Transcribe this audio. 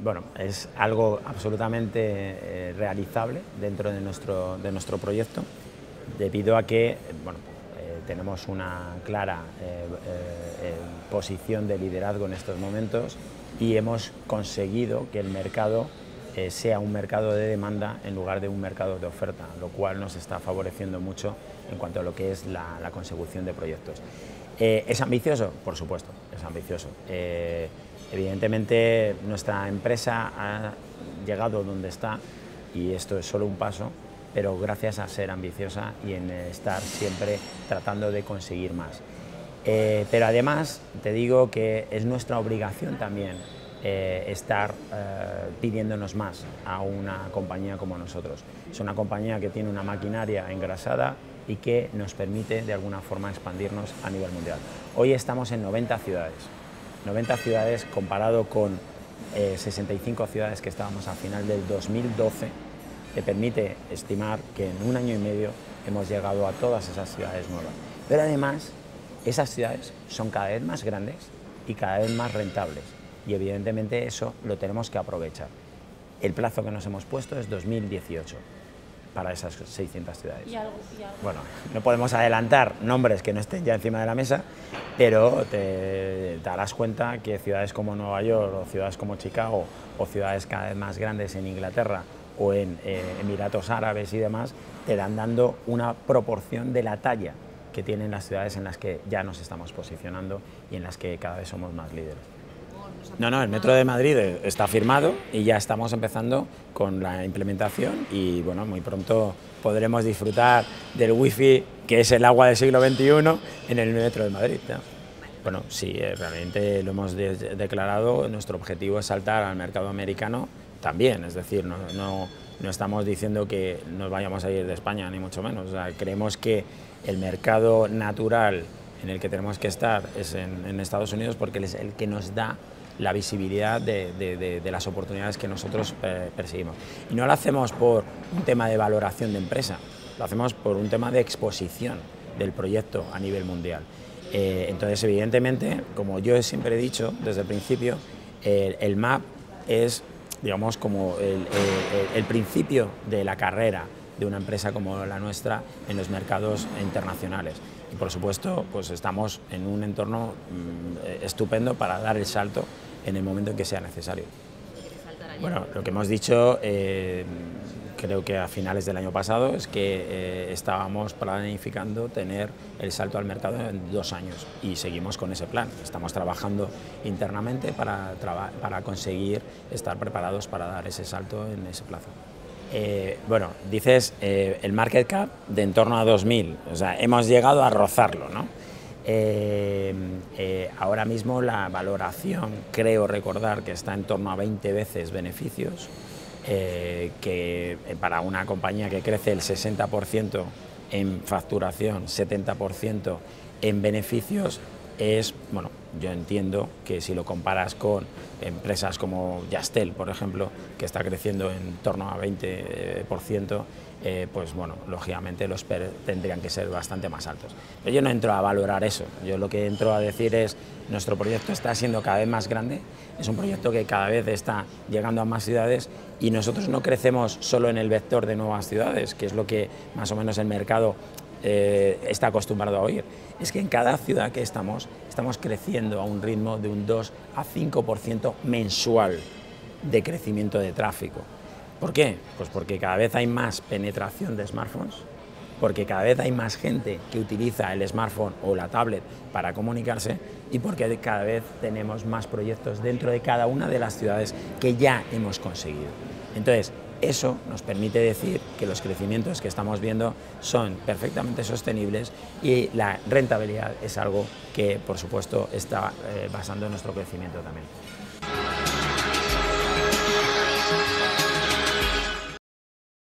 Bueno, es algo absolutamente realizable dentro de nuestro proyecto, debido a que bueno, tenemos una clara posición de liderazgo en estos momentos y hemos conseguido que el mercado sea un mercado de demanda en lugar de un mercado de oferta, lo cual nos está favoreciendo mucho en cuanto a lo que es la consecución de proyectos. ¿Es ambicioso? Por supuesto, es ambicioso. Evidentemente nuestra empresa ha llegado donde está y esto es solo un paso, pero gracias a ser ambiciosa y en estar siempre tratando de conseguir más. Pero además te digo que es nuestra obligación también estar pidiéndonos más a una compañía como nosotros. Es una compañía que tiene una maquinaria engrasada y que nos permite de alguna forma expandirnos a nivel mundial. Hoy estamos en 90 ciudades. 90 ciudades comparado con 65 ciudades que estábamos a final del 2012, te permite estimar que en un año y medio hemos llegado a todas esas ciudades nuevas. Pero además, esas ciudades son cada vez más grandes y cada vez más rentables y evidentemente eso lo tenemos que aprovechar. El plazo que nos hemos puesto es 2018 para esas 600 ciudades. ¿Y algo? Bueno, no podemos adelantar nombres que no estén ya encima de la mesa, pero te darás cuenta que ciudades como Nueva York o ciudades como Chicago o ciudades cada vez más grandes en Inglaterra o en Emiratos Árabes y demás, te dan dando una proporción de la talla que tienen las ciudades en las que ya nos estamos posicionando y en las que cada vez somos más líderes. No, el Metro de Madrid está firmado y ya estamos empezando con la implementación y bueno, muy pronto podremos disfrutar del wifi, que es el agua del siglo XXI, en el Metro de Madrid, ¿no? Bueno, sí, realmente lo hemos declarado, nuestro objetivo es saltar al mercado americano también, es decir, no estamos diciendo que nos vayamos a ir de España, ni mucho menos, o sea, creemos que el mercado natural en el que tenemos que estar es en Estados Unidos porque es el que nos da la visibilidad de las oportunidades que nosotros perseguimos. Y no lo hacemos por un tema de valoración de empresa, lo hacemos por un tema de exposición del proyecto a nivel mundial. Entonces, evidentemente, como yo siempre he dicho desde el principio, el MAP es, digamos, como el principio de la carrera de una empresa como la nuestra en los mercados internacionales. Y por supuesto, pues estamos en un entorno estupendo para dar el salto en el momento en que sea necesario. Bueno, lo que hemos dicho, creo que a finales del año pasado, es que estábamos planificando tener el salto al mercado en 2 años y seguimos con ese plan. Estamos trabajando internamente para conseguir estar preparados para dar ese salto en ese plazo. Bueno, dices el market cap de en torno a 2.000, o sea, hemos llegado a rozarlo, ¿no? Ahora mismo la valoración, creo recordar que está en torno a 20 veces beneficios, que para una compañía que crece el 60% en facturación, 70% en beneficios, es, bueno, yo entiendo que si lo comparas con empresas como Yastel, por ejemplo, que está creciendo en torno a 20%, pues bueno, lógicamente los PER tendrían que ser bastante más altos. Pero yo no entro a valorar eso, yo lo que entro a decir es, nuestro proyecto está siendo cada vez más grande, es un proyecto que cada vez está llegando a más ciudades y nosotros no crecemos solo en el vector de nuevas ciudades, que es lo que más o menos el mercado está acostumbrado a oír. Es que en cada ciudad que estamos creciendo a un ritmo de un 2 a 5% mensual de crecimiento de tráfico. ¿Por qué? Pues porque cada vez hay más penetración de smartphones, porque cada vez hay más gente que utiliza el smartphone o la tablet para comunicarse y porque cada vez tenemos más proyectos dentro de cada una de las ciudades que ya hemos conseguido. Entonces, eso nos permite decir que los crecimientos que estamos viendo son perfectamente sostenibles y la rentabilidad es algo que, por supuesto, está basando en nuestro crecimiento también.